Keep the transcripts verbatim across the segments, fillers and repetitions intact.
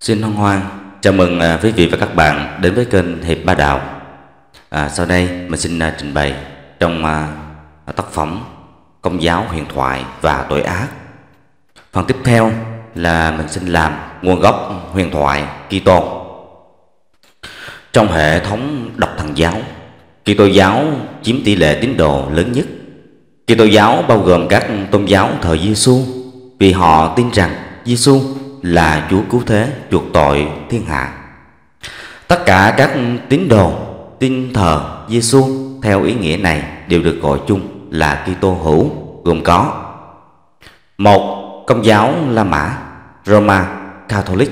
Xin hân hoan chào mừng à, quý vị và các bạn đến với kênh Hiệp Bá Đạo. À, sau đây mình xin à, trình bày trong à, tác phẩm Công giáo huyền thoại và tội ác. Phần tiếp theo là mình xin làm nguồn gốc huyền thoại Kitô. Trong hệ thống độc thần giáo, Kitô giáo chiếm tỷ lệ tín đồ lớn nhất. Kitô giáo bao gồm các tôn giáo thờ Giêsu vì họ tin rằng Giêsu là Chúa cứu thế chuộc tội thiên hạ. Tất cả các tín đồ tin thờ Giêsu theo ý nghĩa này đều được gọi chung là Kitô hữu, gồm có: một. Công giáo La Mã Roma Catholic.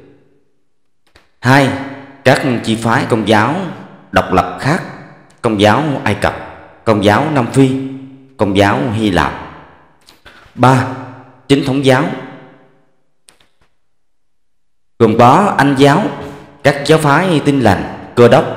Hai. Các chi phái công giáo độc lập khác: Công giáo Ai Cập, Công giáo Nam Phi, Công giáo Hy Lạp. Ba. Chính thống giáo gồm có Anh giáo, các giáo phái Tin Lành, Cơ Đốc,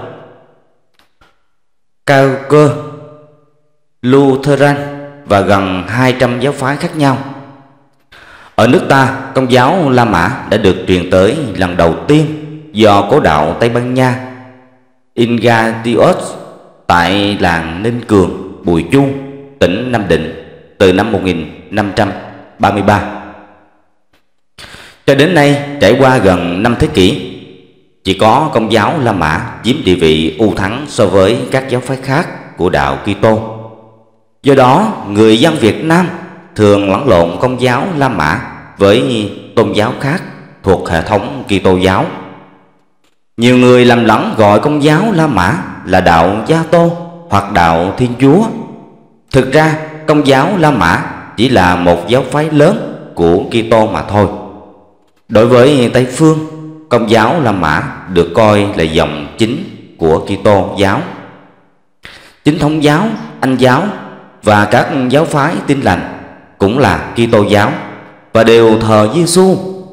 Cao Cơ, Lutheran và gần hai trăm giáo phái khác nhau. Ở nước ta, Công giáo La Mã đã được truyền tới lần đầu tiên do cố đạo Tây Ban Nha Ignatius tại làng Ninh Cường, Bùi Chu, tỉnh Nam Định từ năm một nghìn năm trăm ba mươi ba. Cho đến nay, trải qua gần năm thế kỷ, chỉ có Công giáo La Mã chiếm địa vị ưu thắng so với các giáo phái khác của đạo Kitô. Do đó, người dân Việt Nam thường lẫn lộn Công giáo La Mã với tôn giáo khác thuộc hệ thống Kitô giáo. Nhiều người lầm lẫn gọi Công giáo La Mã là đạo Gia Tô hoặc đạo Thiên Chúa. Thực ra, Công giáo La Mã chỉ là một giáo phái lớn của Kitô mà thôi. Đối với Tây phương, Công giáo La Mã được coi là dòng chính của Kitô giáo. Chính thống giáo, Anh giáo và các giáo phái Tin Lành cũng là Kitô giáo và đều thờ Giêsu,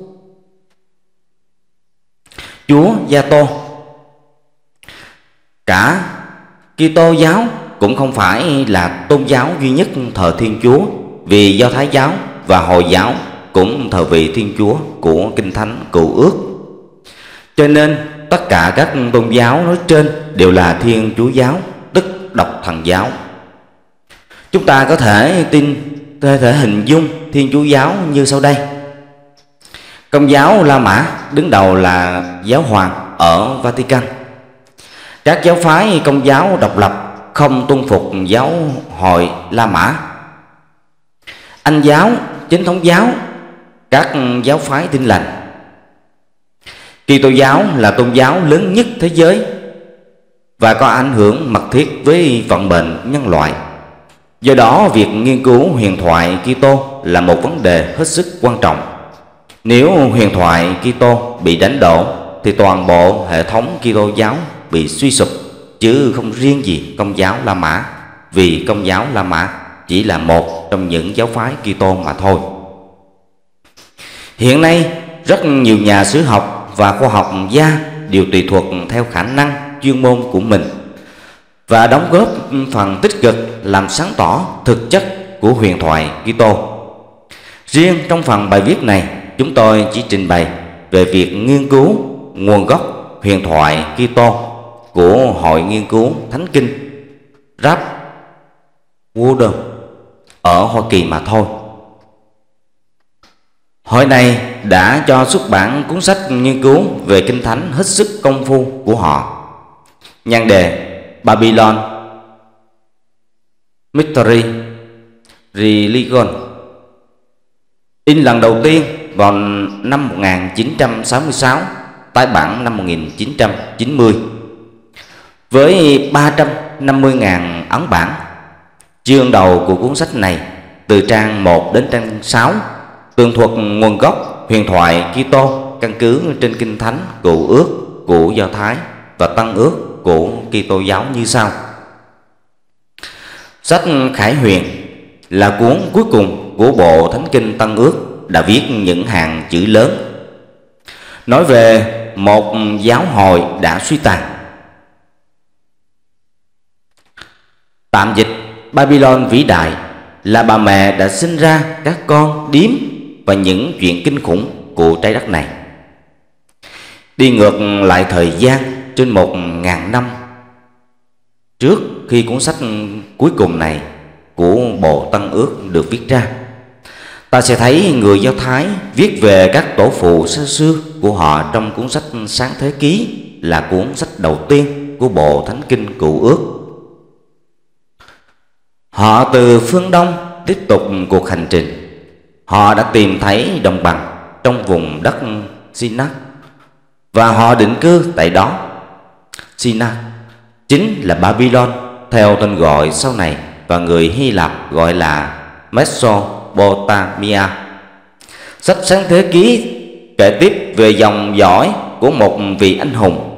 Chúa Gia Tô. Cả Kitô giáo cũng không phải là tôn giáo duy nhất thờ Thiên Chúa, vì Do Thái giáo và Hồi giáo cũng thờ vị Thiên Chúa của Kinh Thánh Cựu Ước. Cho nên tất cả các tôn giáo nói trên đều là Thiên Chúa giáo, tức độc thần giáo. Chúng ta có thể tin có thể hình dung Thiên Chúa giáo như sau đây. Công giáo La Mã đứng đầu là giáo hoàng ở Vatican. Các giáo phái công giáo độc lập không tuân phục giáo hội La Mã. Anh giáo, chính thống giáo, các giáo phái Tin Lành. Kitô giáo là tôn giáo lớn nhất thế giới và có ảnh hưởng mật thiết với vận mệnh nhân loại. Do đó, việc nghiên cứu huyền thoại Kitô là một vấn đề hết sức quan trọng. Nếu huyền thoại Kitô bị đánh đổ thì toàn bộ hệ thống Kitô giáo bị suy sụp, chứ không riêng gì Công giáo La Mã, vì Công giáo La Mã chỉ là một trong những giáo phái Kitô mà thôi. Hiện nay, rất nhiều nhà sử học và khoa học gia đều tùy thuộc theo khả năng chuyên môn của mình và đóng góp phần tích cực làm sáng tỏ thực chất của huyền thoại Kitô. Riêng trong phần bài viết này, chúng tôi chỉ trình bày về việc nghiên cứu nguồn gốc huyền thoại Kitô của Hội Nghiên cứu Thánh Kinh Rap Wooden ở Hoa Kỳ mà thôi. Hội này đã cho xuất bản cuốn sách nghiên cứu về Kinh Thánh hết sức công phu của họ. Nhan đề Babylon Mystery Religion, in lần đầu tiên vào năm một nghìn chín trăm sáu mươi sáu, tái bản năm một nghìn chín trăm chín mươi, với ba trăm năm mươi nghìn ấn bản. Chương đầu của cuốn sách này từ trang một đến trang sáu tường thuật nguồn gốc huyền thoại Kitô căn cứ trên Kinh Thánh Cựu Ước của Do Thái và Tân Ước của Kitô giáo như sau. Sách Khải Huyền là cuốn cuối cùng của bộ Thánh Kinh Tân Ước, đã viết những hàng chữ lớn nói về một giáo hội đã suy tàn. Tạm dịch: Babylon vĩ đại là bà mẹ đã sinh ra các con điếm và những chuyện kinh khủng của trái đất này. đi ngược lại thời gian trên một ngàn năm trước khi cuốn sách cuối cùng này của Bộ Tân Ước được viết ra, ta sẽ thấy người Do Thái viết về các tổ phụ xa xưa của họ trong cuốn sách Sáng Thế Ký, là cuốn sách đầu tiên của Bộ Thánh Kinh Cựu Ước. Họ từ phương Đông tiếp tục cuộc hành trình. Họ đã tìm thấy đồng bằng trong vùng đất Sinak và họ định cư tại đó. Sinak chính là Babylon theo tên gọi sau này, và người Hy Lạp gọi là Mesopotamia. Sách Sáng Thế Ký kể tiếp về dòng dõi của một vị anh hùng.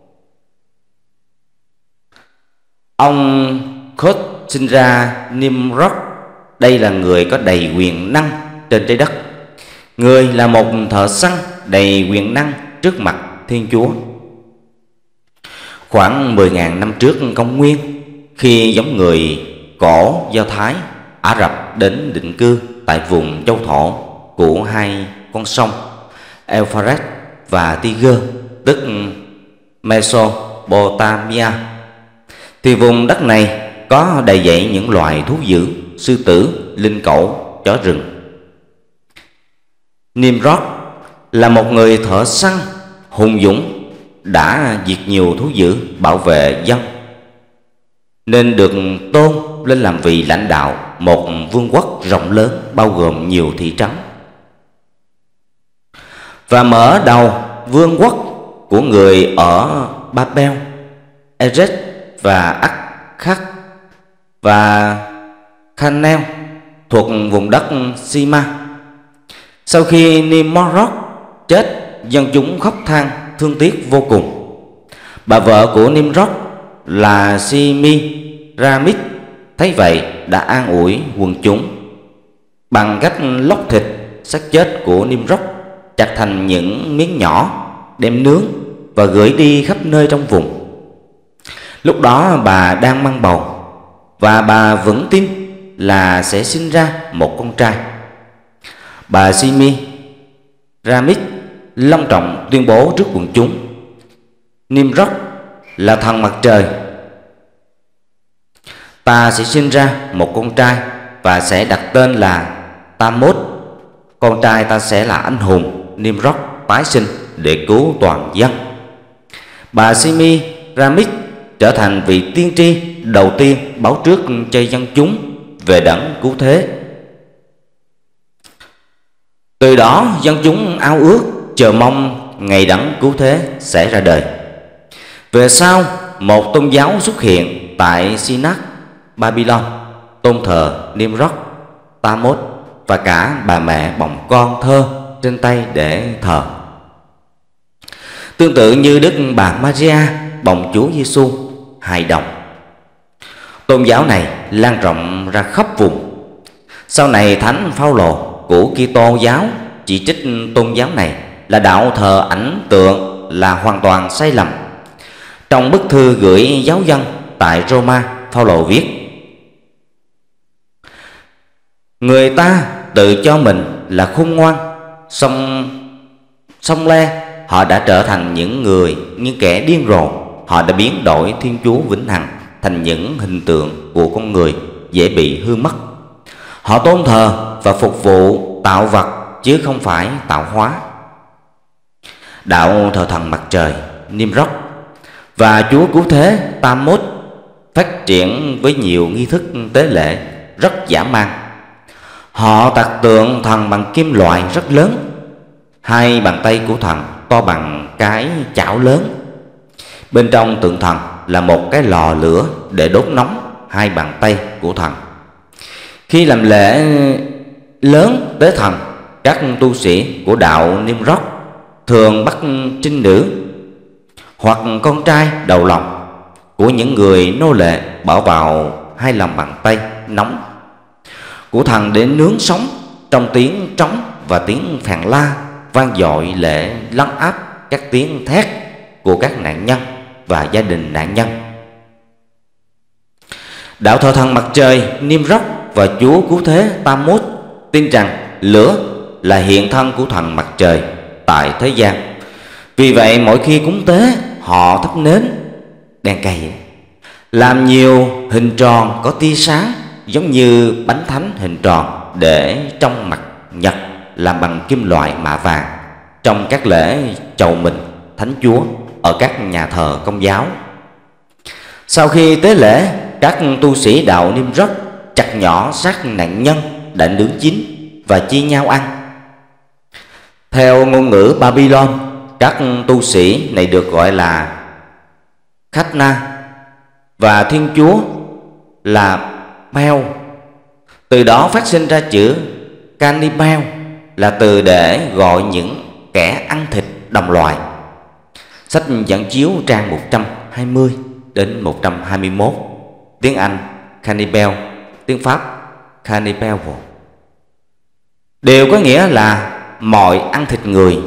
Ông Khốt sinh ra Nimrod. Đây là người có đầy quyền năng trên trái đất. Người là một thợ săn đầy quyền năng trước mặt Thiên Chúa. Khoảng mười nghìn năm trước công nguyên, khi giống người cổ Do Thái Ả Rập đến định cư tại vùng châu thổ của hai con sông Euphrates và Tigris, tức Mesopotamia, thì vùng đất này có đầy dẫy những loài thú dữ, sư tử, linh cẩu, chó rừng. Nimrod là một người thợ săn hùng dũng, đã diệt nhiều thú dữ, bảo vệ dân, nên được tôn lên làm vị lãnh đạo một vương quốc rộng lớn bao gồm nhiều thị trấn. Và mở đầu vương quốc của người ở Babel, Erech và Akkad và Canel thuộc vùng đất Sima. Sau khi Nimrod chết, dân chúng khóc than thương tiếc vô cùng. Bà vợ của Nimrod là Simiramid thấy vậy đã an ủi quần chúng bằng cách lóc thịt xác chết của Nimrod chặt thành những miếng nhỏ, đem nướng và gửi đi khắp nơi trong vùng. Lúc đó bà đang mang bầu, và bà vẫn tin là sẽ sinh ra một con trai. Bà Simiramid long trọng tuyên bố trước quần chúng: Nimrod là thần mặt trời. Ta sẽ sinh ra một con trai và sẽ đặt tên là Tammuz. Con trai ta sẽ là anh hùng Nimrod tái sinh để cứu toàn dân. Bà Simiramid trở thành vị tiên tri đầu tiên báo trước cho dân chúng về đấng cứu thế. Từ đó dân chúng ao ước chờ mong ngày đấng cứu thế sẽ ra đời. Về sau, một tôn giáo xuất hiện tại Sinak, Babylon, tôn thờ Nimrod, Tammuz và cả bà mẹ bồng con thơ trên tay để thờ. Tương tự như Đức Bà Maria bồng Chúa Giêsu hài đồng. Tôn giáo này lan rộng ra khắp vùng. Sau này Thánh Phaolô của Kitô giáo chỉ trích tôn giáo này là đạo thờ ảnh tượng là hoàn toàn sai lầm. Trong bức thư gửi giáo dân tại Roma, Phaolô viết: người ta tự cho mình là khôn ngoan, song song le họ đã trở thành những người những kẻ điên rồ. Họ đã biến đổi Thiên Chúa vĩnh hằng thành những hình tượng của con người dễ bị hư mất. Họ tôn thờ và phục vụ tạo vật chứ không phải tạo hóa. Đạo thờ thần mặt trời Nimrod và Chúa cứu thế Tammuz phát triển với nhiều nghi thức tế lễ rất dã man. Họ tạc tượng thần bằng kim loại rất lớn. Hai bàn tay của thần to bằng cái chảo lớn. Bên trong tượng thần là một cái lò lửa để đốt nóng hai bàn tay của thần. Khi làm lễ lớn tế thần, các tu sĩ của đạo Nimrod thường bắt trinh nữ hoặc con trai đầu lòng của những người nô lệ bỏ vào hai lòng bàn tay nóng của thần để nướng sống, trong tiếng trống và tiếng phàn la vang dội lệ lấn áp các tiếng thét của các nạn nhân và gia đình nạn nhân. Đạo thờ thần mặt trời Nimrod và Chúa cứu thế Tammuz tin rằng lửa là hiện thân của thần mặt trời tại thế gian, Vì vậy mỗi khi cúng tế, họ thắp nến đèn cầy, làm nhiều hình tròn có tia sáng giống như bánh thánh hình tròn để trong mặt nhật làm bằng kim loại mạ vàng trong các lễ chầu mình Thánh Chúa ở các nhà thờ Công giáo. Sau khi tế lễ, các tu sĩ đạo Nimrod chặt nhỏ xác nạn nhân đã nướng chín và chia nhau ăn. Theo ngôn ngữ Babylon, các tu sĩ này được gọi là Khachna và Thiên Chúa là Bel. Từ đó phát sinh ra chữ Cannibal, là từ để gọi những kẻ ăn thịt đồng loài. Sách dẫn chiếu trang một trăm hai mươi đến một trăm hai mươi mốt, tiếng Anh Cannibal, tiếng Pháp Cannibal, đều có nghĩa là mọi ăn thịt người.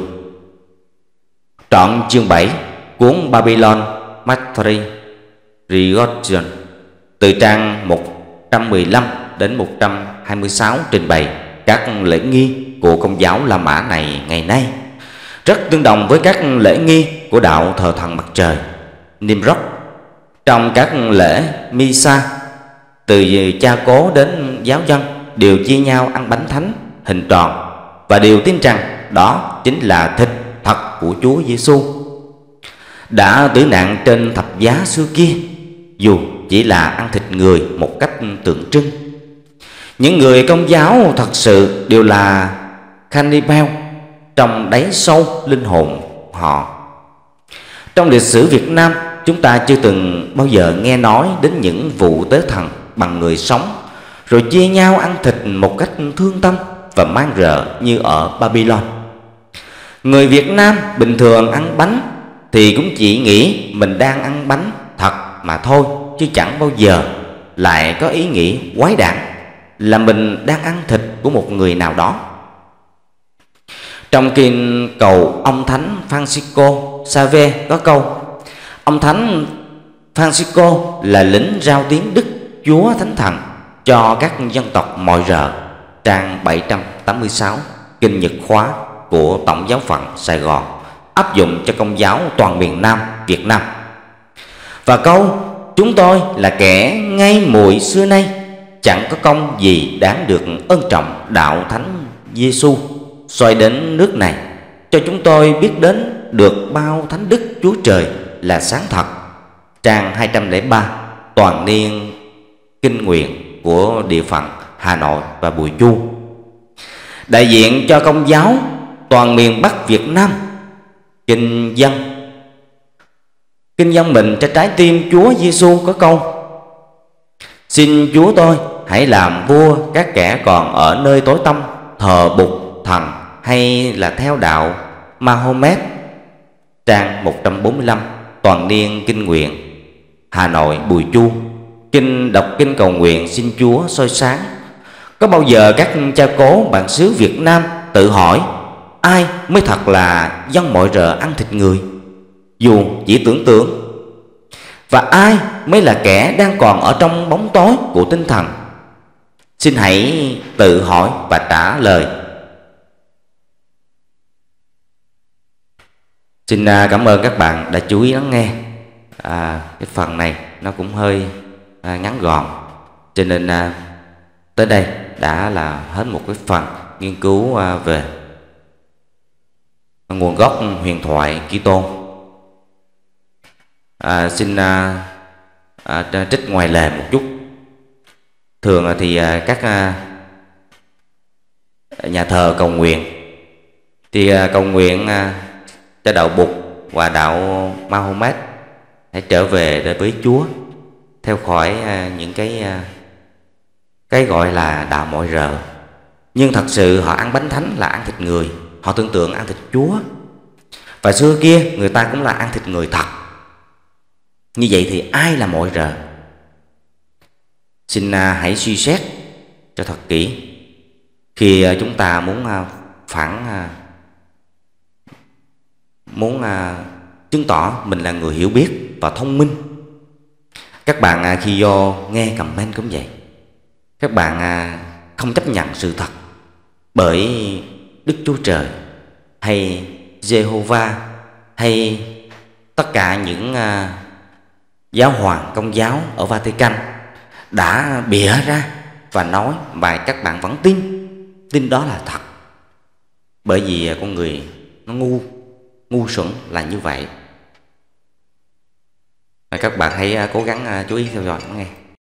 Trọn chương bảy cuốn Babylon Mystery Religion từ trang một trăm mười lăm đến một trăm hai mươi sáu trình bày các lễ nghi của Công giáo La Mã này ngày nay, rất tương đồng với các lễ nghi của đạo thờ thần mặt trời Nimrod. Trong các lễ Misa, từ cha cố đến giáo dân đều chia nhau ăn bánh thánh hình tròn và đều tin rằng đó chính là thịt thật của Chúa Giêsu đã tử nạn trên thập giá xưa kia, dù chỉ là ăn thịt người một cách tượng trưng. Những người Công giáo thật sự đều là cannibal trong đáy sâu linh hồn họ. Trong lịch sử Việt Nam, chúng ta chưa từng bao giờ nghe nói đến những vụ tế thần bằng người sống rồi chia nhau ăn thịt một cách thương tâm và man rợ như ở Babylon. Người Việt Nam bình thường ăn bánh thì cũng chỉ nghĩ mình đang ăn bánh thật mà thôi, chứ chẳng bao giờ lại có ý nghĩ quái đản là mình đang ăn thịt của một người nào đó. Trong kinh cầu ông Thánh Francisco Xavier có câu: ông Thánh Francisco là lính rao tiếng Đức Chúa Thánh Thần cho các dân tộc mọi rợ, trang bảy trăm tám mươi sáu kinh Nhật khóa của Tổng giáo phận Sài Gòn, áp dụng cho Công giáo toàn miền Nam Việt Nam. Và câu chúng tôi là kẻ ngay mùi xưa nay, chẳng có công gì đáng được ân trọng đạo Thánh Giêsu xoay đến nước này, cho chúng tôi biết đến được bao thánh đức Chúa Trời là sáng thật, trang hai trăm lẻ ba toàn niên kinh nguyện của địa phận Hà Nội và Bùi Chu. Đại diện cho Công giáo toàn miền Bắc Việt Nam, kinh dân kinh dân mình cho trái tim Chúa Giêsu có câu: xin Chúa tôi hãy làm vua các kẻ còn ở nơi tối tăm thờ Bụt thần hay là theo đạo Mahomet, trang một trăm bốn mươi lăm toàn niên kinh nguyện Hà Nội Bùi Chu, kinh đọc kinh cầu nguyện xin Chúa soi sáng. Có bao giờ các cha cố bản xứ Việt Nam tự hỏi ai mới thật là dân mọi rợ ăn thịt người, dù chỉ tưởng tượng? Và ai mới là kẻ đang còn ở trong bóng tối của tinh thần? Xin hãy tự hỏi và trả lời. Xin cảm ơn các bạn đã chú ý lắng nghe. à, Cái phần này nó cũng hơi à, ngắn gọn, cho nên à, tới đây đã là hết một cái phần nghiên cứu à, về nguồn gốc huyền thoại Kitô. à, Xin à, à, trích ngoài lề một chút. Thường thì à, các à, nhà thờ cầu nguyện thì à, cầu nguyện à, cho đạo Bụt và đạo Mahomet hãy trở về với Chúa, theo khỏi à, những cái à, cái gọi là đạo mọi rợ. Nhưng thật sự họ ăn bánh thánh là ăn thịt người, họ tưởng tượng ăn thịt Chúa. Và xưa kia người ta cũng là ăn thịt người thật. Như vậy thì ai là mọi rợ? Xin à, hãy suy xét cho thật kỹ khi à, chúng ta muốn à, phản à, muốn à, chứng tỏ mình là người hiểu biết và thông minh. Các bạn à, khi vô nghe comment cũng vậy, các bạn à, không chấp nhận sự thật bởi Đức Chúa Trời hay Jehovah hay tất cả những à, giáo hoàng công giáo ở Vatican đã bịa ra và nói và các bạn vẫn tin, tin đó là thật. Bởi vì con người nó ngu, ngu xuẩn là như vậy. Và các bạn hãy cố gắng chú ý theo dõi nghe.